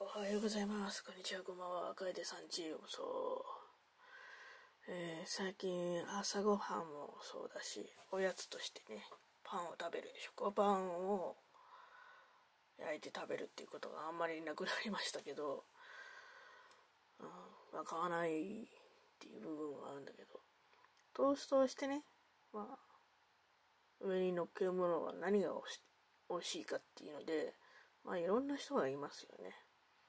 おはようございます。こんにちは、こんばんは。楓さんちへようこそ。最近朝ごはんもそうだし、おやつとしてね、パンを食べる、食パンを焼いて食べるっていうことがあんまりなくなりましたけど、買わないっていう部分はあるんだけど、トーストをしてね、上に乗っけるものは何が美味しいかっていうので、いろんな人がいますよね。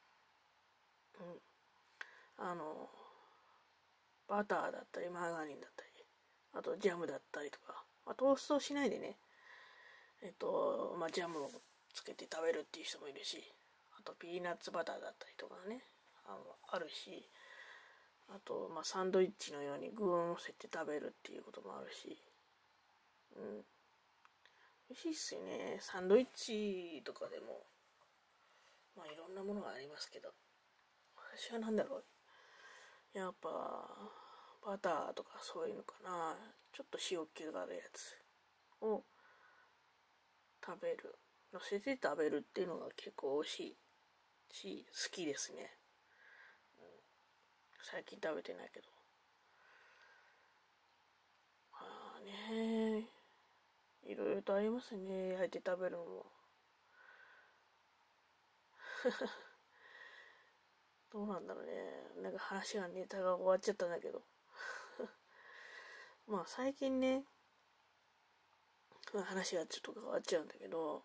バターだったりマーガリンだったり、あとジャムだったりとか、トーストをしないでね、ジャムをつけて食べるっていう人もいるし、あとピーナッツバターだったりとかね、あるし、あとサンドイッチのように具を乗せて食べるっていうこともあるし、美味しいっすよね。サンドイッチとかでもいろんなものがありますけど、私は何だろう、やっぱバターとかそういうのかな、ちょっと塩気があるやつを食べる、乗せて食べるっていうのが結構美味しいし好きですね。最近食べてないけど、いろいろとありますね、焼いて食べるのも。どうなんだろうね、なんか話がネタが終わっちゃったんだけど最近ね、話がちょっと変わっちゃうんだけど、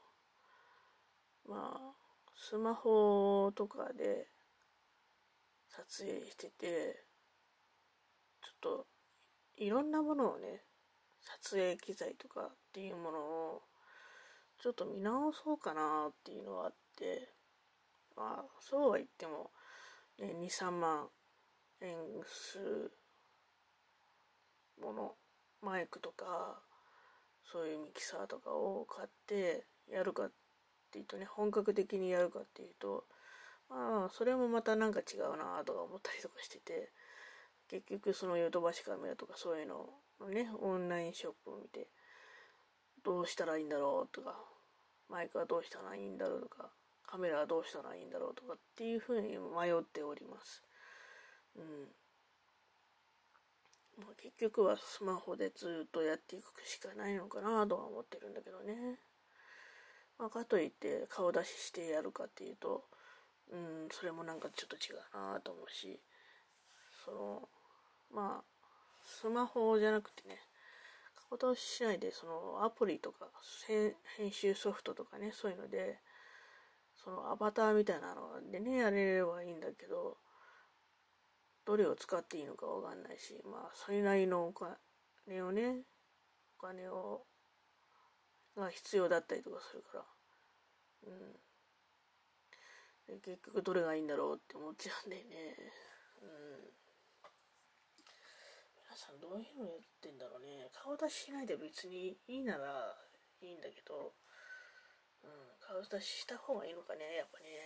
スマホとかで撮影してて、ちょっといろんなものをね、撮影機材とかっていうものをちょっと見直そうかなっていうのはあって、そうは言っても、ね、2、3万円するもの、マイクとかそういうミキサーとかを買ってやるかっていうとね、本格的にやるかっていうと、それもまたなんか違うなとか思ったりとかしてて、結局そのヨドバシカメラとかそういうのをね、オンラインショップを見てどうしたらいいんだろうとか、マイクはどうしたらいいんだろうとか、カメラはどうしたらいいんだろうとかっていうふうに迷っております。結局はスマホでずっとやっていくしかないのかなとは思ってるんだけどね。かといって顔出ししてやるかっていうと、それもなんかちょっと違うなと思うし、スマホじゃなくてね、顔出ししないでそのアプリとか編集ソフトとかね、そういうのでそのアバターみたいなのでねやれればいいんだけど、どれを使っていいのかわかんないし、それなりのお金をが必要だったりとかするから、で結局どれがいいんだろうって思っちゃうんだよね。皆さんどういうのやってんだろうね。顔出ししないで別にいいならいいんだけど、顔出しした方がいいのかね、やっぱね。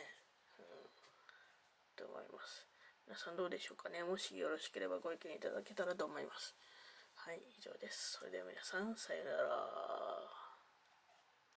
と思います。皆さんどうでしょうかね。もしよろしければご意見いただけたらと思います。はい、以上です。それでは皆さん、さよなら。